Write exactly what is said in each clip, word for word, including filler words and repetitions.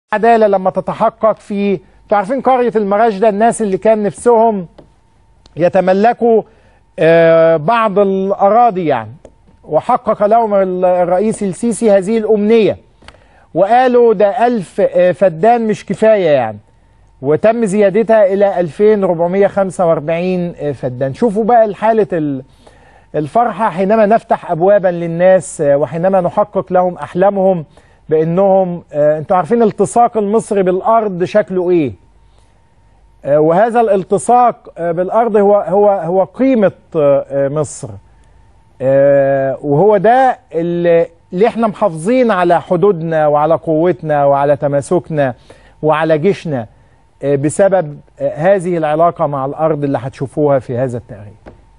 عدالة لما تتحقق في تعرفين قرية المراجدة، الناس اللي كان نفسهم يتملكوا بعض الأراضي يعني، وحقق لهم الرئيس السيسي هذه الأمنية وقالوا ده ألف فدان مش كفاية يعني، وتم زيادتها إلى ألفين وأربعمائة وخمسة وأربعين فدان. شوفوا بقى حالة الفرحة حينما نفتح أبوابا للناس وحينما نحقق لهم أحلامهم بأنهم انتوا عارفين التصاق المصري بالأرض شكله إيه، وهذا الالتصاق بالأرض هو هو هو قيمة مصر، وهو ده اللي, اللي احنا محافظين على حدودنا وعلى قوتنا وعلى تماسكنا وعلى جيشنا بسبب هذه العلاقة مع الأرض اللي هتشوفوها في هذا التقرير.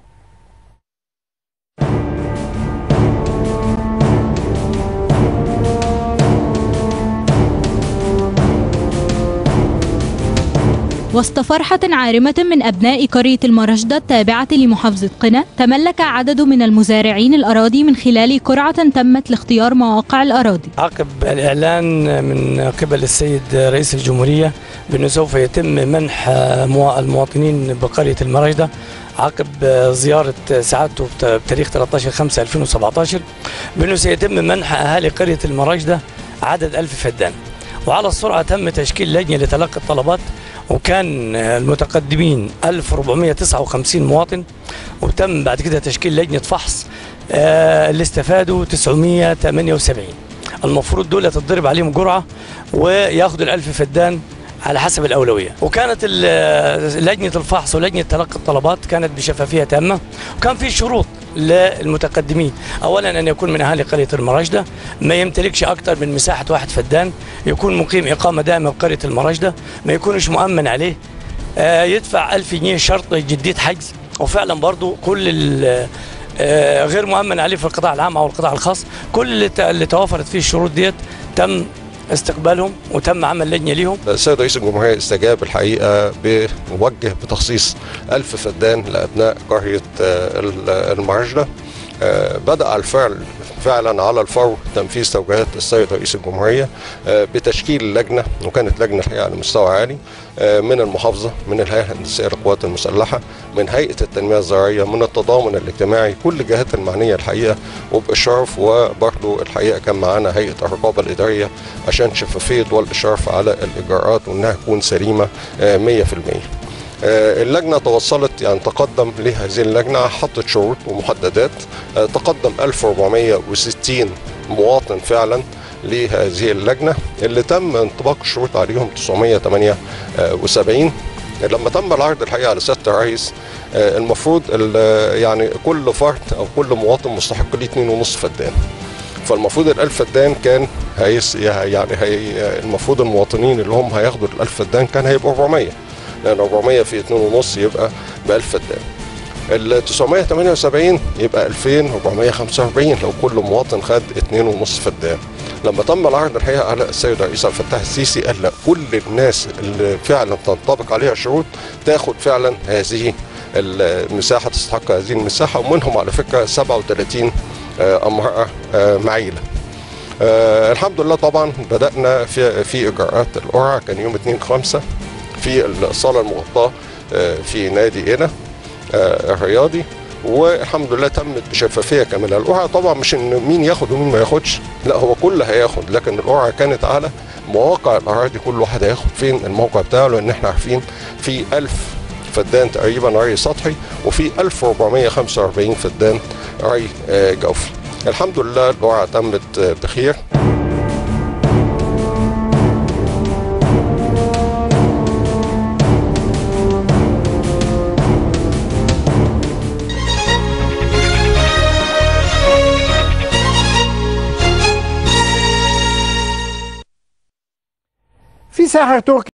وسط فرحة عارمة من أبناء قرية المراجدة التابعة لمحافظة قنا، تملك عدد من المزارعين الأراضي من خلال قرعة تمت لاختيار مواقع الأراضي. عقب الإعلان من قبل السيد رئيس الجمهورية بأنه سوف يتم منح المواطنين بقرية المراجدة عقب زيارة سعادته بتاريخ ثلاثة عشر خمسة ألفين وسبعة عشر بأنه سيتم منح أهالي قرية المراجدة عدد ألف فدان، وعلى السرعة تم تشكيل لجنة لتلقي الطلبات، وكان المتقدمين ألف وأربعمائة وتسعة وخمسين مواطن، وتم بعد كده تشكيل لجنة فحص اللي استفادوا تسعمائة وثمانية وسبعين. المفروض دول تتضرب عليهم جرعة وياخدوا الألف فدان على حسب الأولوية. وكانت لجنة الفحص ولجنة تلقي الطلبات كانت بشفافية تامة، وكان في شروط للمتقدمين. أولا أن يكون من أهالي قرية المراجدة، ما يمتلكش أكثر من مساحة واحد فدان، يكون مقيم إقامة دائمة بقرية المراجدة، ما يكونش مؤمن عليه، يدفع ألف جنيه شرط جديد حجز، وفعلا برضو كل غير مؤمن عليه في القطاع العام أو القطاع الخاص، كل اللي توافرت فيه الشروط ديت تم استقبالهم وتم عمل لجنه ليهم. السيد رئيس الجمهوريه استجاب الحقيقه بوجه بتخصيص ألف فدان لابناء قريه المراجده. بدأ الفعل فعلا على الفور تنفيذ توجيهات السيد رئيس الجمهوريه بتشكيل لجنه، وكانت لجنه الحقيقه على مستوى عالي من المحافظه، من الهيئه الهندسيه للقوات المسلحه، من هيئه التنميه الزراعيه، من التضامن الاجتماعي، كل الجهات المعنيه الحقيقه وباشراف، وبرضه الحقيقه كان معانا هيئه الرقابه الاداريه عشان شفافيه والاشراف على الاجراءات وانها تكون سليمه مئة في المئة. اللجنة توصلت يعني تقدم لهذه اللجنة، حطت شروط ومحددات، تقدم ألف وأربعمائة وستين مواطن فعلا لهذه اللجنة اللي تم انطباق الشروط عليهم تسعمائة وثمانية وسبعين. لما تم العرض الحقيقة على سيادة الرئيس المفروض يعني كل فرد أو كل مواطن مستحق ليه اتنين ونص فدان، فالمفروض الألف فدان كان هيس يعني هي المفروض المواطنين اللي هم هياخدوا الألف فدان كان هيبقوا أربعمائة، لأن أربعمائة في اتنين ونص يبقى ب ألف فدان. ال تسعمائة وثمانية وسبعين يبقى ألفين وأربعمائة وخمسة وأربعين لو كل مواطن خد اتنين ونص فدان. لما تم العرض الحقيقه على السيد الرئيس عبد الفتاح السيسي قال لا، كل الناس اللي فعلا تنطبق عليها الشروط تاخد فعلا هذه المساحه، تستحق هذه المساحه، ومنهم على فكره سبعة وثلاثين امراه معيله. أه الحمد لله. طبعا بدأنا في في إجراءات القرعة، كان يوم اتنين خمسة في الصالة المغطاة في نادي قنا الرياضي، والحمد لله تمت بشفافية كاملة. القرعة طبعا مش إن مين ياخد ومين ما ياخدش، لا هو كل هياخد، لكن القرعة كانت على مواقع الأراضي، كل واحد هياخد فين الموقع بتاعه، لأن احنا عارفين في ألف فدان تقريبا ري سطحي، وفي ألف وأربعمائة وخمسة وأربعين فدان ري جوفي. الحمد لله القرعة تمت بخير. في ساحر تركي